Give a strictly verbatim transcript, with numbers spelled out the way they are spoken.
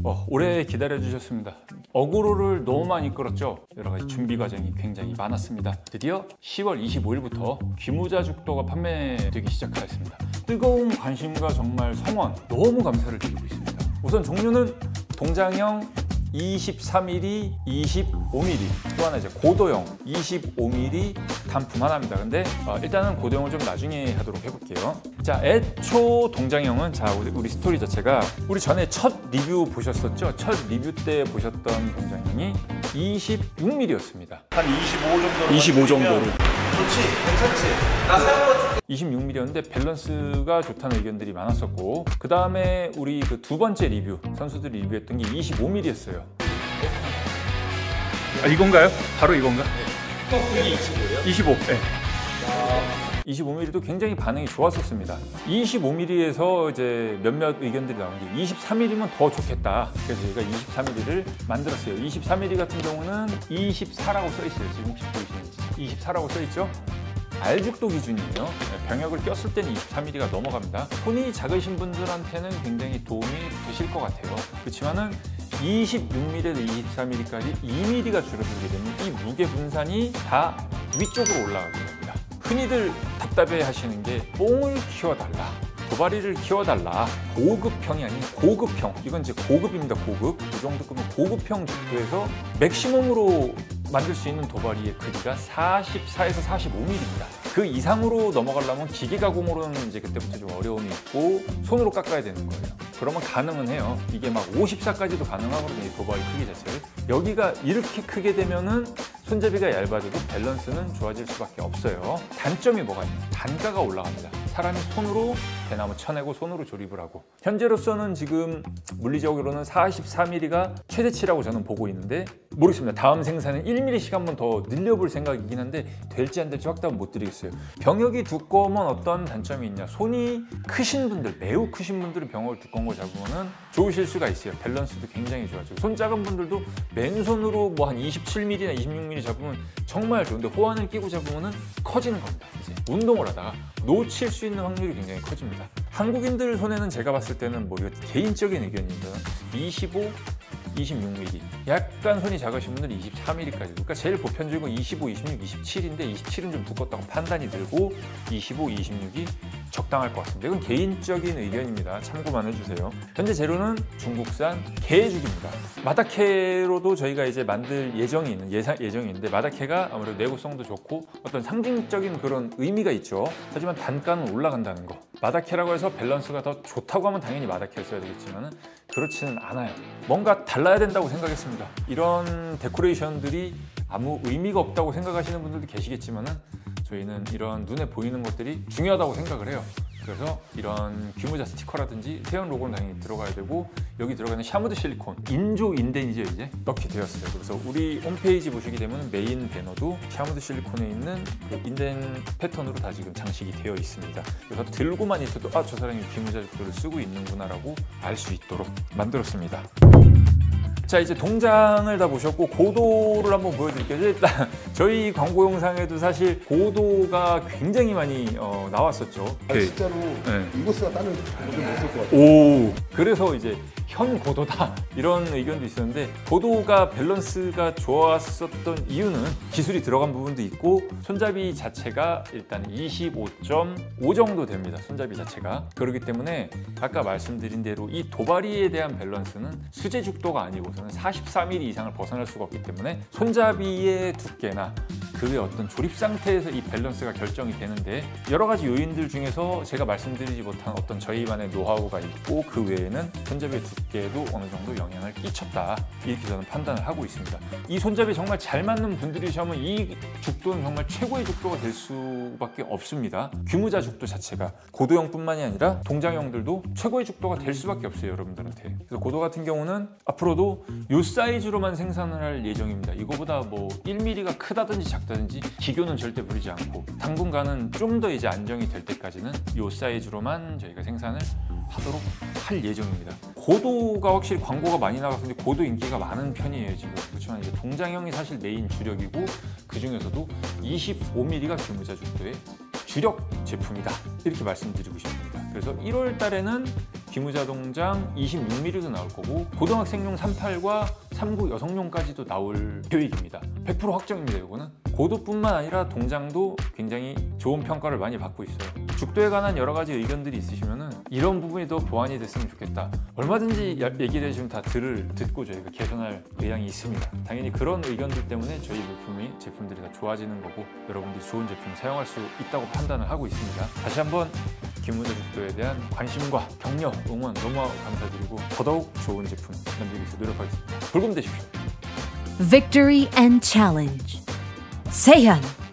어, 오래 기다려 주셨습니다. 어그로를 너무 많이 끌었죠. 여러 가지 준비 과정이 굉장히 많았습니다. 드디어 시월 이십오일부터 귀무자 죽도가 판매되기 시작하였습니다. 뜨거운 관심과 정말 성원 너무 감사를 드리고 있습니다. 우선 종류는 동장형 이십삼 밀리미터, 이십오 밀리미터, 또 하나 이제 고도형 이십오 밀리미터 단품 하나입니다. 근데 어, 일단은 고도형을 좀 나중에 하도록 해볼게요. 자, 애초 동장형은 자 우리, 우리 스토리 자체가 우리 전에 첫 리뷰 보셨었죠? 첫 리뷰 때 보셨던 동장형이 이십육 밀리미터였습니다. 한 이십오 정도로 이십오 정도로. 좋지, 괜찮지. 나 사용한 이십육 밀리미터였는데 밸런스가 좋다는 의견들이 많았었고, 그 다음에 우리 그 두 번째 리뷰 선수들이 리뷰했던 게 이십오 밀리미터였어요. 아, 이건가요? 바로 이건가? 네. 이게 이십오예요? 이십오. 네. 이십오 밀리미터도 굉장히 반응이 좋았었습니다. 이십오 밀리미터에서 이제 몇몇 의견들이 나온 게 이십삼 밀리미터면 더 좋겠다. 그래서 저희가 이십삼 밀리미터를 만들었어요. 이십삼 밀리미터 같은 경우는 이십사라고 써 있어요. 지금 혹시 보이시는지. 이십사라고 써 있죠? 알죽도 기준이에요. 병역을 꼈을 때는 이십삼 밀리미터가 넘어갑니다. 손이 작으신 분들한테는 굉장히 도움이 되실 것 같아요. 그렇지만은 이십육 밀리미터에서 이십삼 밀리미터까지 이 밀리미터가 줄어들게 되면 이 무게 분산이 다 위쪽으로 올라가게 됩니다. 흔히들 답답해 하시는 게 뽕을 키워달라, 도바리를 키워달라. 고급형이 아닌 고급형. 이건 이제 고급입니다. 고급. 이 정도 급은 고급형 죽도에서 맥시멈으로 만들 수 있는 도바리의 크기가 사십사에서 사십오 밀리미터입니다. 그 이상으로 넘어가려면 기계 가공으로는 이제 그때부터 좀 어려움이 있고 손으로 깎아야 되는 거예요. 그러면 가능은 해요. 이게 막 오십사까지도 가능하거든요. 이 도바리 크기 자체를. 여기가 이렇게 크게 되면은 손잡이가 얇아지고 밸런스는 좋아질 수밖에 없어요. 단점이 뭐가 있냐? 단가가 올라갑니다. 사람이 손으로 대나무 쳐내고 손으로 조립을 하고, 현재로서는 지금 물리적으로는 사십사 밀리미터가 최대치라고 저는 보고 있는데 모르겠습니다. 다음 생산은 일 밀리미터씩 한번 더 늘려볼 생각이긴 한데 될지 안 될지 확답은 못 드리겠어요. 병역이 두꺼우면 어떤 단점이 있냐? 손이 크신 분들, 매우 크신 분들은 병역을 두꺼운 걸 잡으면 좋으실 수가 있어요. 밸런스도 굉장히 좋아지고, 손 작은 분들도 맨손으로 뭐 한 이십칠 밀리미터나 이십육 밀리미터 잡으면 정말 좋은데 호환을 끼고 잡으면 커지는 겁니다. 이제 운동을 하다가 놓칠 수 있는 확률이 굉장히 커집니다. 한국인들 손에는 제가 봤을 때는 뭐 이거 개인적인 의견입니다. 이십오, 이십육 밀리미터. 약간 손이 작으신 분들은 이십사 밀리미터까지. 그러니까 제일 보편적인 건 이십오, 이십육, 이십칠인데 이십칠은 좀 두껍다고 판단이 들고 이십오, 이십육이 적당할 것 같습니다. 이건 개인적인 의견입니다. 참고만 해주세요. 현재 재료는 중국산 개죽입니다. 마다케로도 저희가 이제 만들 예정이 있는 예상 예정이 있는데, 마다케가 아무래도 내구성도 좋고 어떤 상징적인 그런 의미가 있죠. 하지만 단가는 올라간다는 거. 마다케라고 해서 밸런스가 더 좋다고 하면 당연히 마다케를 써야 되겠지만 그렇지는 않아요. 뭔가 달라야 된다고 생각했습니다. 이런 데코레이션들이 아무 의미가 없다고 생각하시는 분들도 계시겠지만 저희는 이런 눈에 보이는 것들이 중요하다고 생각을 해요. 그래서 이런 귀무자 스티커라든지 세연 로고는 당연히 들어가야 되고, 여기 들어가는 샤무드 실리콘 인조 인덴이죠. 이제 넣게 되었어요. 그래서 우리 홈페이지 보시게 되면 메인 배너도 샤무드 실리콘에 있는 그 인덴 패턴으로 다 지금 장식이 되어 있습니다. 그래서 들고만 있어도 아, 저 사람이 귀무자 죽도를 쓰고 있는구나 라고 알 수 있도록 만들었습니다. 자, 이제 동장을 다 보셨고 고도를 한번 보여드릴게요. 일단 저희 광고 영상에도 사실 고도가 굉장히 많이 어, 나왔었죠. 아, 진짜로 네. 이것보다 다른 방법이 없을 것 같아요. 오, 그래서 이제 현 고도다 이런 의견도 있었는데, 고도가 밸런스가 좋았었던 이유는 기술이 들어간 부분도 있고 손잡이 자체가 일단 이십오 점 오 정도 됩니다. 손잡이 자체가. 그렇기 때문에 아까 말씀드린 대로 이 도바리에 대한 밸런스는 수제 죽도가 아니고서는 사십사 밀리미터 이상을 벗어날 수가 없기 때문에 손잡이의 두께나 그 어떤 조립 상태에서 이 밸런스가 결정이 되는데, 여러 가지 요인들 중에서 제가 말씀드리지 못한 어떤 저희만의 노하우가 있고 그 외에는 손잡이의 두께에도 어느 정도 영향을 끼쳤다, 이렇게 저는 판단을 하고 있습니다. 이 손잡이 정말 잘 맞는 분들이시면 이 죽도는 정말 최고의 죽도가 될 수밖에 없습니다. 귀무자 죽도 자체가 고도형뿐만이 아니라 동장형들도 최고의 죽도가 될 수밖에 없어요, 여러분들한테. 그래서 고도 같은 경우는 앞으로도 이 사이즈로만 생산을 할 예정입니다. 이거보다 뭐 일 밀리미터가 크다든지 작다든지 기교는 절대 부리지 않고, 당분간은 좀 더 이제 안정이 될 때까지는 이 사이즈로만 저희가 생산을 하도록 할 예정입니다. 고도가 확실히 광고가 많이 나가서 고도 인기가 많은 편이에요 지금. 그렇지만 이제 동장형이 사실 메인 주력이고, 그 중에서도 이십오 밀리미터가 귀무자 죽도의 주력 제품이다, 이렇게 말씀드리고 싶습니다. 그래서 일월 달에는 기무자동장 이십육 밀리미터도 나올 거고 고등학생용 삼십팔과 삼십구 여성용까지도 나올 계획입니다. 백 퍼센트 확정입니다. 이거는 고도뿐만 아니라 동장도 굉장히 좋은 평가를 많이 받고 있어요. 죽도에 관한 여러 가지 의견들이 있으시면은 이런 부분이 더 보완이 됐으면 좋겠다. 얼마든지 얘기를 해주면 다 들을 듣고 저희가 개선할 의향이 있습니다. 당연히 그런 의견들 때문에 저희 제품이 제품들이 다 좋아지는 거고 여러분들이 좋은 제품 사용할 수 있다고 판단을 하고 있습니다. 다시 한번 기무자 죽도에 대한 관심과 격려, 응원 너무 감사드리고 더더욱 좋은 제품 만들기 위해서 노력하겠습니다. 불금 되십시오. Victory and challenge. Seihan.